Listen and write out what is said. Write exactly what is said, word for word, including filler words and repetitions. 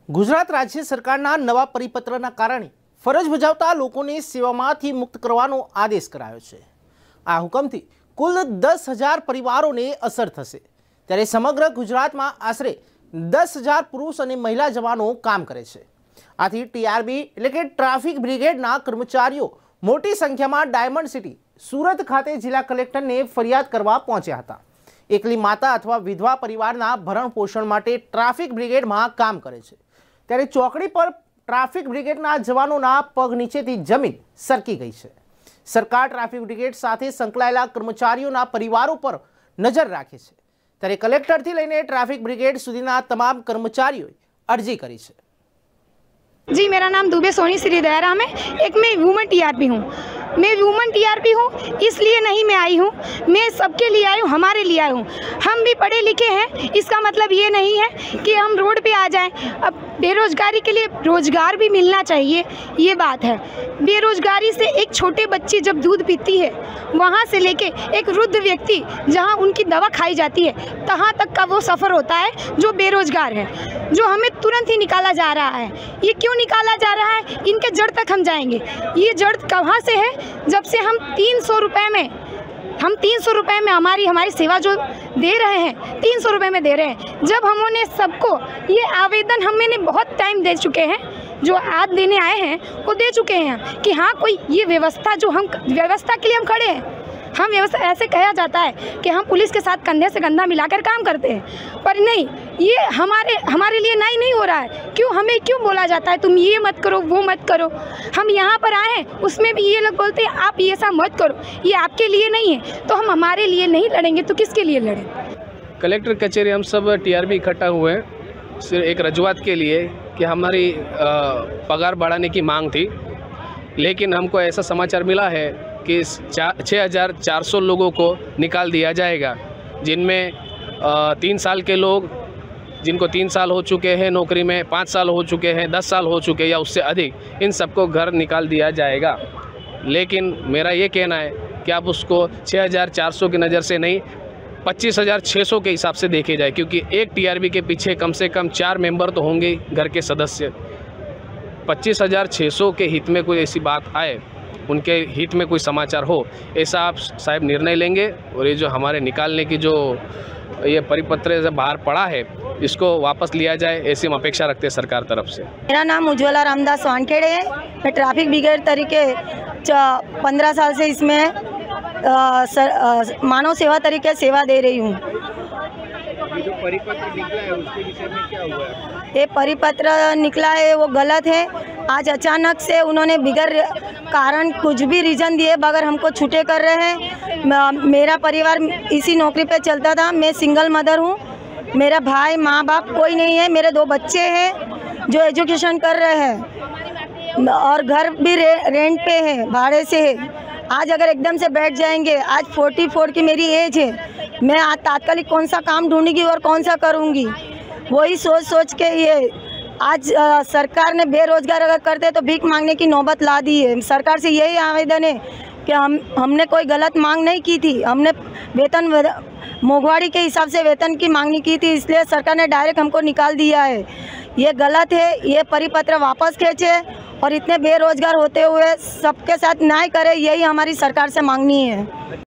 ગુજરાત રાજ્ય સરકારના નવા પરિપત્રના કારણે ફરજ બજાવતા લોકોને સેવામાંથી મુક્ત કરવાનો આદેશ કરાયો છે। આ હુકમથી કુલ દસ હજાર પરિવારોને અસર થશે, ત્યારે સમગ્ર ગુજરાતમાં આશરે દસ હજાર પુરુષ અને મહિલા જવાનો કામ કરે છે। આથી ટીઆરબી એટલે કે ટ્રાફિક બ્રિગેડના કર્મચારીઓ મોટી સંખ્યામાં ડાયમંડ સિટી સુરત ખાતે જિલ્લા કલેક્ટરને ફરિયાદ કરવા પહોંચ્યા હતા। એકલી માતા अथवा विधवा परिवारना भरण पोषण माटे ट्राफिक ब्रिगेड में काम करे छे, त्यारे चौकड़ी पर ट्राफिक ब्रिगेडना जवानोना पग नीचेथी जमीन सरकी गई है। सरकार ट्राफिक ब्रिगेड साथे संकळायेला कर्मचारीओना परिवारों पर नजर राखे छे, त्यारे कलेक्टरथी लईने ट्राफिक ब्रिगेड सुधीना तमाम कर्मचारीओए अरजी करी छे। जी, मेरा नाम दुबे सोनी श्री दयाराम है। एक मैं वुमन टीआरपी हूँ। मैं वुमन टीआरपी हूँ, इसलिए नहीं मैं आई हूँ, मैं सबके लिए आई हूँ, हमारे लिए आई हूँ। हम भी पढ़े लिखे हैं, इसका मतलब ये नहीं है कि हम रोड पे आ जाएं। अब बेरोजगारी के लिए रोजगार भी मिलना चाहिए, ये बात है। बेरोजगारी से एक छोटे बच्ची जब दूध पीती है, वहाँ से लेके एक वृद्ध व्यक्ति जहाँ उनकी दवा खाई जाती है, तहाँ तक का वो सफ़र होता है जो बेरोजगार है, जो हमें तुरंत ही निकाला जा रहा है। ये क्यों निकाला जा रहा है? इनके जड़ तक हम जाएंगे। ये जड़ कहाँ से है? जब से हम तीन सौ रुपये में हम तीन सौ रुपये में हमारी हमारी सेवा जो दे रहे हैं, तीन सौ रुपये में दे रहे हैं। जब हमने सबको ये आवेदन हमने बहुत टाइम दे चुके हैं, जो आज देने आए हैं वो दे चुके हैं कि हाँ कोई ये व्यवस्था जो हम व्यवस्था के लिए हम खड़े हैं। हम व्यवस्था ऐसे कहा जाता है कि हम पुलिस के साथ कंधे से कंधा मिलाकर काम करते हैं, पर नहीं, ये हमारे हमारे लिए नहीं नहीं हो रहा है। क्यों हमें क्यों बोला जाता है तुम ये मत करो वो मत करो? हम यहाँ पर आए हैं, उसमें भी ये लोग बोलते हैं आप ये सब मत करो, ये आपके लिए नहीं है। तो हम हमारे लिए नहीं लड़ेंगे तो किसके लिए लड़ें? कलेक्टर कचहरी हम सब टीआरबी इकट्ठा हुए हैं सिर्फ एक रजूआत के लिए कि हमारी पगार बढ़ाने की मांग थी, लेकिन हमको ऐसा समाचार मिला है कि छः हज़ार चार सौ लोगों को निकाल दिया जाएगा, जिनमें तीन साल के लोग, जिनको तीन साल हो चुके हैं नौकरी में, पाँच साल हो चुके हैं, दस साल हो चुके हैं या उससे अधिक, इन सबको घर निकाल दिया जाएगा। लेकिन मेरा ये कहना है कि आप उसको छः हज़ार चार सौ की नज़र से नहीं, पच्चीस हज़ार छः सौ के हिसाब से देखे जाए, क्योंकि एक टीआरबी के पीछे कम से कम चार मेंबर तो होंगे घर के सदस्य। पच्चीस हज़ार छः सौ के हित में कोई ऐसी बात आए, उनके हित में कोई समाचार हो, ऐसा आप साहब निर्णय लेंगे और ये जो हमारे निकालने की जो ये परिपत्र बाहर पड़ा है इसको वापस लिया जाए, ऐसी हम अपेक्षा रखते हैं सरकार तरफ से। मेरा नाम उज्ज्वला रामदास वानखेड़े है। मैं ट्रैफिक ब्रिगेड तरीके पंद्रह साल से इसमें आ, सर, आ, मानव सेवा तरीके सेवा दे रही हूँ। ये जो परिपत्र निकला है उसके विषय में क्या हुआ है? ये परिपत्र निकला है वो गलत है। आज अचानक से उन्होंने बिगर कारण कुछ भी रीज़न दिए बगैर हमको छूटे कर रहे हैं। मेरा परिवार इसी नौकरी पे चलता था, मैं सिंगल मदर हूँ, मेरा भाई माँ बाप कोई नहीं है, मेरे दो बच्चे हैं जो एजुकेशन कर रहे हैं और घर भी रे, रेंट पे है, भाड़े से है। आज अगर एकदम से बैठ जाएंगे, आज फोर्टी फोर की मेरी एज है, मैं आज तात्कालिक कौन सा काम ढूंढूंगी और कौन सा करूंगी, वही सोच सोच के ये आज आ, सरकार ने बेरोजगार अगर करते तो भीख मांगने की नौबत ला दी है। सरकार से यही आवेदन है कि हम हमने कोई गलत मांग नहीं की थी, हमने वेतन मोघवाड़ी के हिसाब से वेतन की मांगनी की थी, इसलिए सरकार ने डायरेक्ट हमको निकाल दिया है। ये गलत है, ये परिपत्र वापस खींचे और इतने बेरोजगार होते हुए सबके साथ न्याय करे, यही हमारी सरकार से मांगनी है।